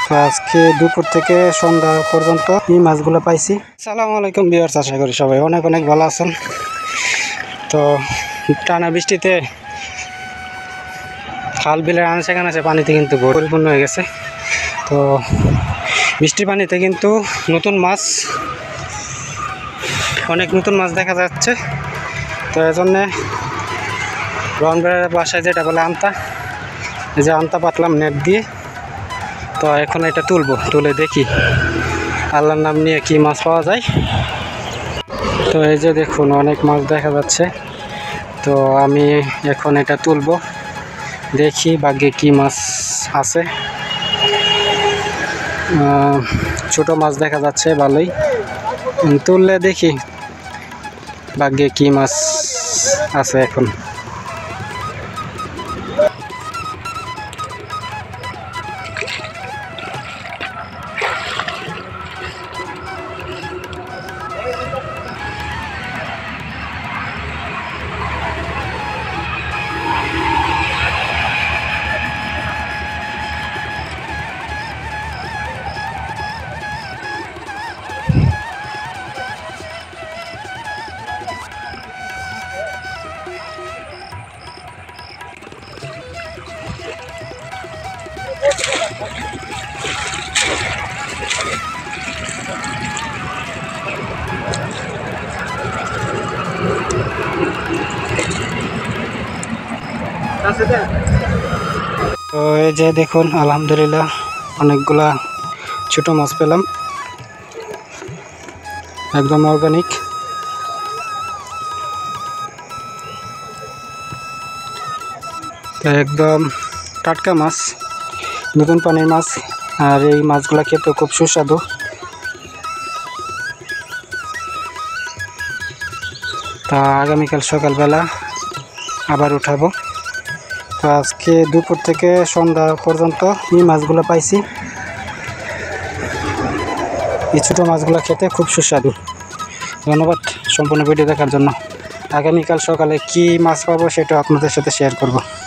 তো আজকে দুপুর থেকে সন্ধ্যা পর্যন্ত এই মাছগুলো পাইছি। আসসালামু আলাইকুম ভিউয়ার্স, আশা করি সবাই অনেক অনেক ভালো আছেন। তো টানা বৃষ্টিতে খাল বিলের আনাচে কানাচে পানিতে কিন্তু পরিপূর্ণ হয়ে গেছে। তো বৃষ্টির পানিতে কিন্তু অনেক নতুন মাছ দেখা যাচ্ছে। তো এই জন্যে রনবেড়ার বাসায় যেটা বলে আমতা, এই যে আমতা পাতলাম নেট দিয়ে। তো এখন এটা তুলে দেখি আল্লাহর নাম নিয়ে কি মাছ পাওয়া যায়। তো এই যে দেখুন অনেক মাছ দেখা যাচ্ছে। তো আমি এখন এটা তুলবো, দেখি ভাগ্যে কি মাছ আছে। ছোট মাছ দেখা যাচ্ছে ভালোই, তুললে দেখি ভাগ্যে কি মাছ আছে এখন। তো এই যে দেখুন আলহামদুলিল্লাহ অনেকগুলা ছোট মাছ পেলাম, একদম অর্গানিক। একদম টাটকা মাছ, নতুন পানির মাছ। আর এই মাছগুলা খেতে খুব সুস্বাদু। তা আগামীকাল সকালবেলা আবার উঠাবো। তো আজকে দুপুর থেকে সন্ধ্যা পর্যন্ত এই মাছগুলো পাইছি। এই ছোটো মাছগুলো খেতে খুব সুস্বাদু। ধন্যবাদ সম্পূর্ণ ভিডিও দেখার জন্য। আগামীকাল সকালে কি মাছ পাবো সেটা আপনাদের সাথে শেয়ার করব।